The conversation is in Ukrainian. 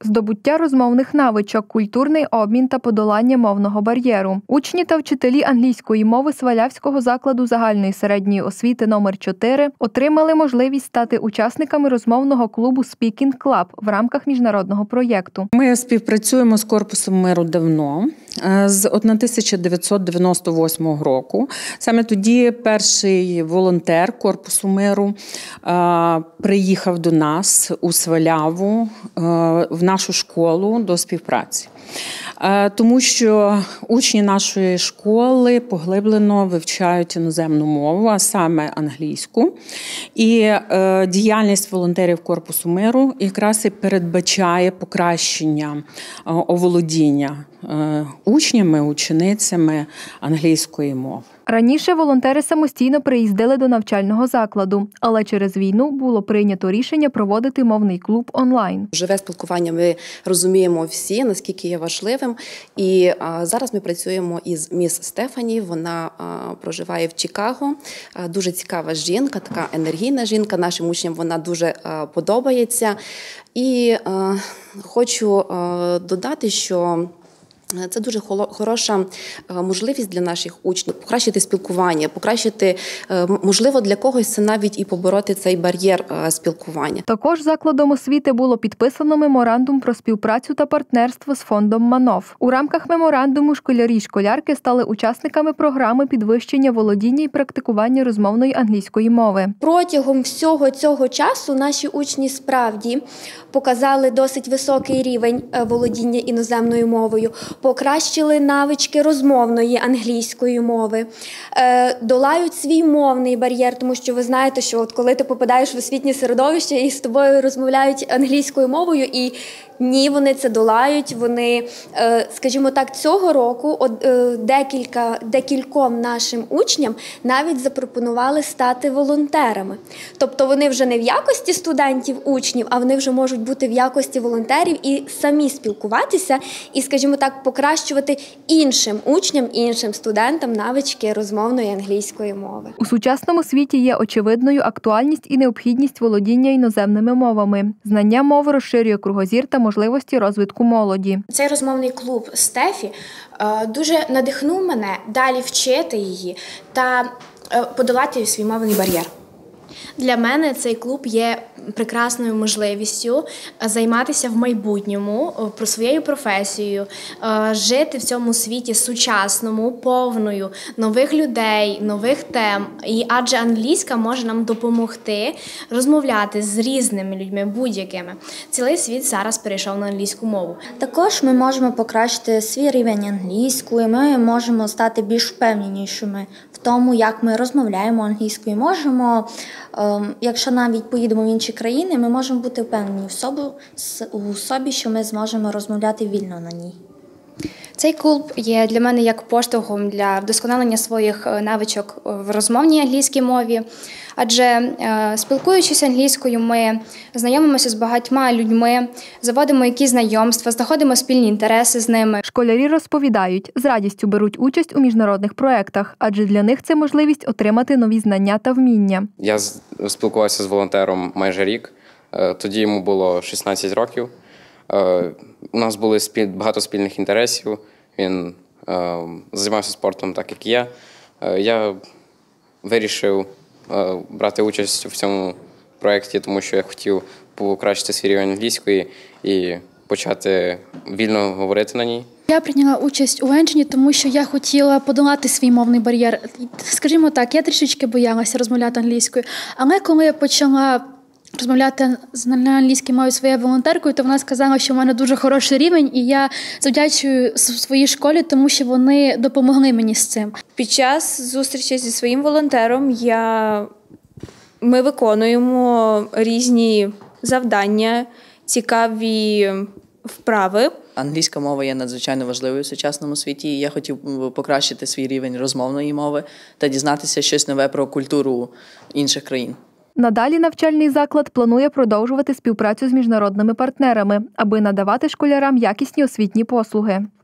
здобуття розмовних навичок, культурний обмін та подолання мовного бар'єру. Учні та вчителі англійської мови Свалявського закладу загальної середньої освіти номер 4 отримали можливість стати учасниками розмовного клубу Speaking Club в рамках міжнародного проєкту. Ми співпрацюємо з Корпусом миру давно, з 1998 року. Саме тоді перший волонтер Корпусу миру приїхав до нас у Сваляву, в нашу школу до співпраці. Тому що учні нашої школи поглиблено вивчають іноземну мову, а саме англійську. І діяльність волонтерів Корпусу миру якраз і передбачає покращення оволодіння учнями, ученицями англійської мови. Раніше волонтери самостійно приїздили до навчального закладу, але через війну було прийнято рішення проводити мовний клуб онлайн. Живе спілкування ми розуміємо всі, наскільки є важливим. І зараз ми працюємо із міс Стефані, вона проживає в Чикаго. Дуже цікава жінка, така енергійна жінка, нашим учням вона дуже подобається. І хочу додати, що це дуже хороша можливість для наших учнів покращити спілкування, покращити, можливо, для когось це навіть і побороти цей бар'єр спілкування. Також закладом освіти було підписано меморандум про співпрацю та партнерство з фондом МАНОВ. У рамках меморандуму школярі й школярки стали учасниками програми підвищення володіння і практикування розмовної англійської мови. Протягом всього цього часу наші учні справді показали досить високий рівень володіння іноземною мовою, покращили навички розмовної англійської мови, долають свій мовний бар'єр, тому що ви знаєте, що от коли ти попадаєш в освітнє середовище і з тобою розмовляють англійською мовою, і ні, вони це долають, вони, скажімо так, цього року декільком нашим учням навіть запропонували стати волонтерами. Тобто вони вже не в якості студентів-учнів, а вони вже можуть бути в якості волонтерів і самі спілкуватися і, скажімо так, покращувати іншим учням, іншим студентам навички розмовної англійської мови. У сучасному світі є очевидною актуальність і необхідність володіння іноземними мовами. Знання мови розширює кругозір та можливості розвитку молоді. Цей розмовний клуб Стефі дуже надихнув мене далі вчити її та подолати свій мовний бар'єр. Для мене цей клуб є прекрасною можливістю займатися в майбутньому про своєю професією, жити в цьому світі сучасному, повною нових людей, нових тем. І адже англійська може нам допомогти розмовляти з різними людьми, будь-якими. Цілий світ зараз перейшов на англійську мову. Також ми можемо покращити свій рівень англійської, ми можемо стати більш впевненішими в тому, як ми розмовляємо англійською. Можемо, якщо навіть поїдемо в інші країни, ми можемо бути впевнені у собі, що ми зможемо розмовляти вільно на ній. Цей клуб є для мене як поштовхом для вдосконалення своїх навичок в розмовній англійській мові, адже спілкуючись англійською, ми знайомимося з багатьма людьми, заводимо якісь знайомства, знаходимо спільні інтереси з ними. Школярі розповідають, з радістю беруть участь у міжнародних проєктах, адже для них це можливість отримати нові знання та вміння. Я спілкувався з волонтером майже рік, тоді йому було 16 років. У нас були багато спільних інтересів, він займався спортом так, як і я. Я вирішив брати участь в цьому проєкті, тому що я хотів покращити свій рівень англійської і почати вільно говорити на ній. Я прийняла участь у венчанні, тому що я хотіла подолати свій мовний бар'єр. Скажімо так, я трішечки боялася розмовляти англійською, але коли я почала розмовляти на англійській мові своєю волонтеркою, то вона сказала, що в мене дуже хороший рівень, і я завдячую своїй школі, тому що вони допомогли мені з цим. Під час зустрічі зі своїм волонтером ми виконуємо різні завдання, цікаві вправи. Англійська мова є надзвичайно важливою в сучасному світі, і я хотів покращити свій рівень розмовної мови та дізнатися щось нове про культуру інших країн. Надалі навчальний заклад планує продовжувати співпрацю з міжнародними партнерами, аби надавати школярам якісні освітні послуги.